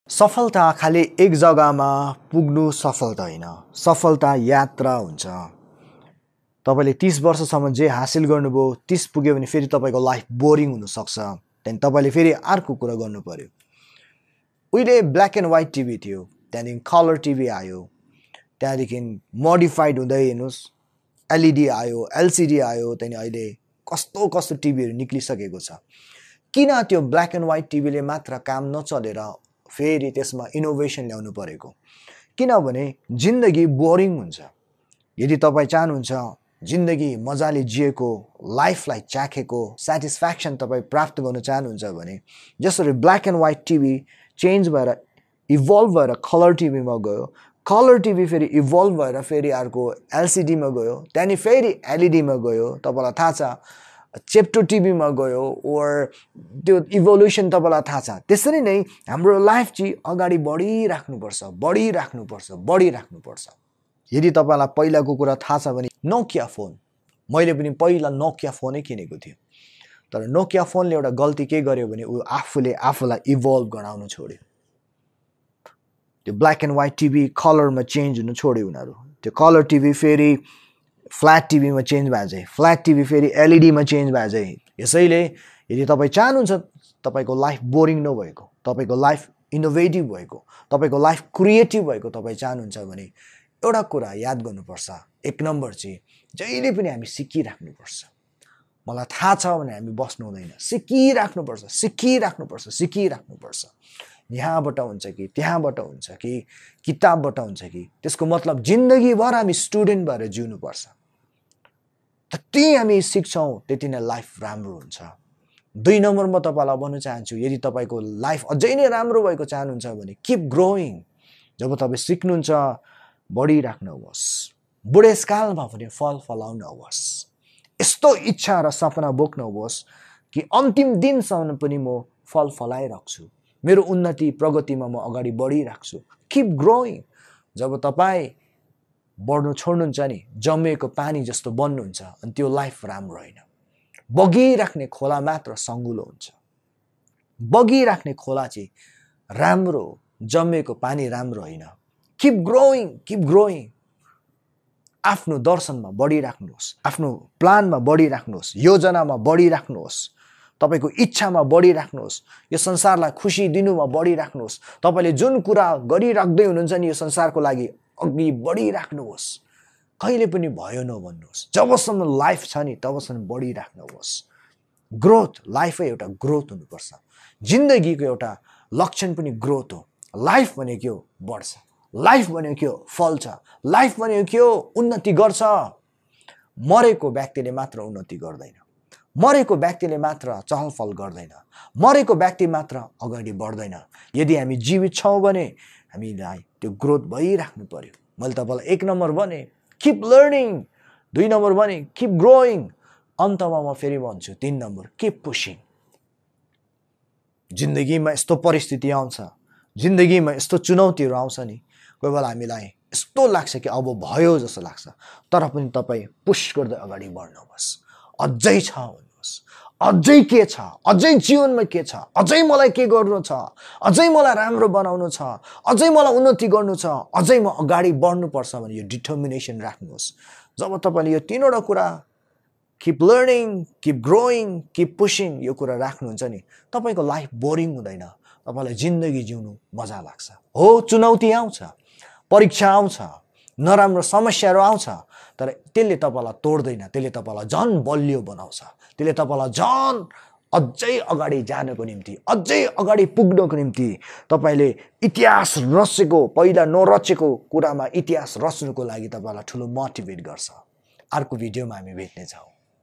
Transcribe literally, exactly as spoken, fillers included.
सफलता खाली एक जग्गामा पुग्नु सफलता हैन। सफलता यात्रा हुन्छ। तपाईले तीस वर्षसम्म जे हासिल गर्नुभयो तीस पुग्यो भने फेरि तपाईको लाइफ बोरिङ हुन सक्छ। त्यहाँदेखि तपाईले फेरि अर्को कुरा गर्नु पर्यो। उहिले ब्ल्याक एन्ड व्हाइट टिभी थियो, त्यहाँदेखि कलर टिभी आयो, त्यहाँदेखि मोडिफाइड हुँदै हेर्नुस् एलईडी आयो, एलसीडी आयो, त्यहाँदेखि अहिले कस्तो कस्तो टिभीहरु निक्लिसकेको छ। किन त्यो ब्ल्याक एन्ड व्हाइट टिभीले मात्र काम नचलेर फेरि त्यसमा इनोभेसन ल्याउनु परेको? किनभने जिन्दगी बोरिङ हुन्छ। यदि तपाई चाहनुहुन्छ जिन्दगी मजाले जिएको, लाइफलाई चाखेको स्याटिस्फ्याक्सन तपाई प्राप्त गर्न चाहनुहुन्छ भने जसरी black and white TV change भएर इभल्भ भएर कलर टिभीमा गयो, कलर टिभी फेरि इभल्भ भएर फेरि अर्को एलसीडी मा गयो, त्यहाँदेखि फेरि एलईडी मा गयो, तपाईलाई थाहा छ चेप्टो टिभी मा गयो, ओर त्यो इभोल्युसन तपाईलाई थाहा छ। त्यसरी नै हाम्रो लाइफ चाहिँ अगाडि बढिराख्नुपर्छ, बढिराख्नुपर्छ, बढिराख्नुपर्छ। यदि तपाईलाई पहिलाको कुरा थाहा छ भने नोकिया फोन, मैले पनि पहिला नोकिया फोनै किनेको थियो। तर नोकिया फोनले एउटा गल्ती के गर्यो भने उ आफूले आफूलाई इभल्भ गराउन छोड्यो। त्यो ब्ल्याक एन्ड व्हाइट टिभी कलरमा चेन्ज हुन छोड्यो उनीहरू। त्यो कलर टिभी फेरि फ्ल्याट टिभी मा चेन्ज भए चाहिँ, फ्ल्याट टिभी फेरि एलईडी मा चेन्ज भए चाहिँ। यसैले यदि तपाई चाहनुहुन्छ तपाईको लाइफ बोरिङ नभएको, तपाईको लाइफ इनोभेटिभ भएको, तपाईको लाइफ क्रिएटिभ भएको तपाई चाहनुहुन्छ भने एउटा कुरा याद गर्नुपर्छ। एक नम्बर चाहिँ जहिले पनि हामी सिकिराख्नुपर्छ। मलाई थाहा छ भने हामी बस्नु हुँदैन, सिकिराख्नुपर्छ, सिकिराख्नुपर्छ, सिकिराख्नुपर्छ। यहाँबाट हुन्छ कि त्यहाँबाट हुन्छ कि किताबबाट हुन्छ कि त्यसको मतलब जिन्दगीभर हामी स्टुडेन्ट भएर जिउनुपर्छ। जति हामी सिक्छौँ त्यति नै लाइफ राम्रो हुन्छ। दुई नम्बरमा तपाईलाई भन्न चाहन्छु, यदि तपाईको लाइफ अझै नै राम्रो भएको चाहनुहुन्छ भने किप ग्रोइङ। जब तपाईँ सिक्नुहुन्छ बढिराख्नुहोस्, बुढेसकालमा पनि फल फलाउनुहोस्। यस्तो इच्छा र सपना बोक्नुहोस् कि अन्तिम दिनसम्म पनि म फल फलाइराख्छु, मेरो उन्नति प्रगतिमा म अगाडि बढिराख्छु। Keep growing. जब तपाईँ बढ्नु छोड्नुहुन्छ नि जमेको पानी जस्तो बन्नुहुन्छ अनि त्यो लाइफ राम्रो होइन। बगिराख्ने खोला मात्र सङ्गुलो हुन्छ। बगिराख्ने खोला चाहिँ राम्रो, जमेको पानी राम्रो होइन। Keep growing, keep growing. आफ्नो दर्शनमा बढिराख्नुहोस्, आफ्नो प्लानमा बढिराख्नुहोस्, योजनामा बढिराख्नुहोस्, तपाईको इच्छामा बढिराख्नुहोस्, यो संसारलाई खुसी दिनुमा बढिराख्नुहोस्। तपाईले जुन कुरा गरिराख्दै हुनुहुन्छ नि यो संसारको लागि अघि बढिराख्नुहोस्। कहिले पनि भयो नभन्नुहोस्। जबसम्म लाइफ छ नि तबसम्म बढिराख्नुहोस्। ग्रोथ, लाइफै एउटा ग्रोथ हुनुपर्छ। जिन्दगीको एउटा लक्षण पनि ग्रोथ हो। लाइफ भनेको के हो? बढ्छ। लाइफ भनेको के हो? फल्छ। लाइफ भनेको के हो? उन्नति गर्छ। मरेको व्यक्तिले मात्र उन्नति गर्दैन, मरेको व्यक्तिले मात्र चहलफल गर्दैन, मरेको व्यक्ति मात्र अगाडि बढ्दैन। यदि हामी जीवित छौँ भने हामीलाई त्यो ग्रोथ भइराख्नु पर्यो। मैले तपाईलाई एक नम्बर भने किप लर्निङ, दुई नम्बर भने किप ग्रोइङ, अन्तमा म फेरि भन्छु तीन नम्बर किप पुशिङ। जिन्दगीमा यस्तो परिस्थिति आउँछ, जिन्दगीमा यस्तो चुनौतीहरू आउँछ नि कोही बेला हामीलाई यस्तो लाग्छ कि अब भयो जस्तो लाग्छ, तर पनि तपाईँ पुश गर्दै अगाडि बढ्नुहोस्। अझै छ भन्नुहोस्, अझै के छ, अझै जीवनमा के छ, अझै मलाई के गर्नु छ, अझै मलाई राम्रो बनाउनु छ, अझै मलाई उन्नति गर्नु छ, अझै म अगाडि बढ्नुपर्छ भने यो डिटर्मिनेसन राख्नुहोस्। जब तपाईँले यो तीनवटा कुरा keep learning, keep growing, keep pushing यो कुरा राख्नुहुन्छ नि तपाईँको लाइफ बोरिङ हुँदैन। तपाईँलाई जिन्दगी जिउनु मजा लाग्छ। हो चुनौती आउँछ, परीक्षा आउँछ, नराम्रो समस्याहरू आउँछ, तर त्यसले तपाईलाई तोड्दैन, त्यसले तपाईलाई झन् बलियो बनाउँछ। त्यसले तपाईलाई झन् अझै अगाडि जानको निम्ति, अझै अगाडि पुग्नको निम्ति तपाईले इतिहास रचेको, पहिला नरचेको कुरामा इतिहास रच्नुको लागि तपाईलाई ठुलो मोटिभेट गर्छ। अर्को भिडियोमा हामी भेट्नेछौँ।